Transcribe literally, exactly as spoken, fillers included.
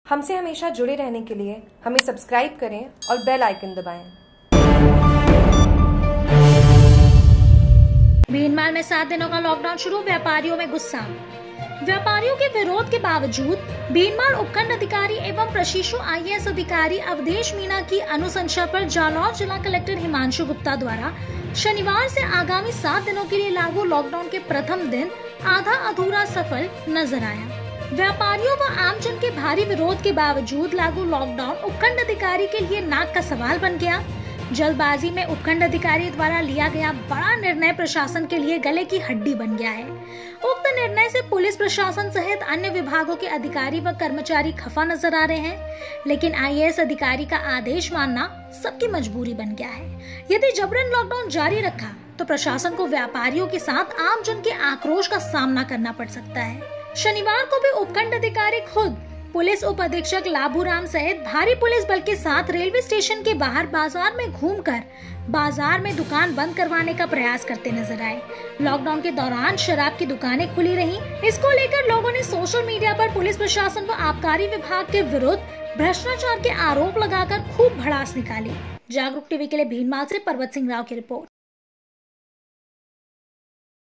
हमसे हमेशा जुड़े रहने के लिए हमें सब्सक्राइब करें और बेल आइकन दबाएं। भीनमाल में सात दिनों का लॉकडाउन शुरू, व्यापारियों में गुस्सा। व्यापारियों के विरोध के बावजूद भीनमाल उपखंड अधिकारी एवं प्रशिक्षु आई ए एस अधिकारी अवधेश मीणा की अनुशंसा पर जालौर जिला कलेक्टर हिमांशु गुप्ता द्वारा शनिवार से आगामी सात दिनों के लिए लागू लॉकडाउन के प्रथम दिन आधा अधूरा सफल नजर आया। व्यापारियों व आमजन के भारी विरोध के बावजूद लागू लॉकडाउन उपखंड अधिकारी के लिए नाक का सवाल बन गया। जल्दबाजी में उपखंड अधिकारी द्वारा लिया गया बड़ा निर्णय प्रशासन के लिए गले की हड्डी बन गया है। उक्त निर्णय से पुलिस प्रशासन सहित अन्य विभागों के अधिकारी व कर्मचारी खफा नजर आ रहे हैं, लेकिन आई ए एस अधिकारी का आदेश मानना सबकी मजबूरी बन गया है। यदि जबरन लॉकडाउन जारी रखा तो प्रशासन को व्यापारियों के साथ आमजन के आक्रोश का सामना करना पड़ सकता है। शनिवार को भी उपखंड अधिकारी खुद पुलिस उप अधीक्षक लाभूराम सहित भारी पुलिस बल के साथ रेलवे स्टेशन के बाहर बाजार में घूमकर बाजार में दुकान बंद करवाने का प्रयास करते नजर आए। लॉकडाउन के दौरान शराब की दुकानें खुली रहीं। इसको लेकर लोगों ने सोशल मीडिया पर पुलिस प्रशासन व आबकारी विभाग के विरुद्ध भ्रष्टाचार के आरोप लगाकर खूब भड़ास निकाली। जागरूक टीवी के लिए भीनमाल से पर्वत सिंह राव की रिपोर्ट।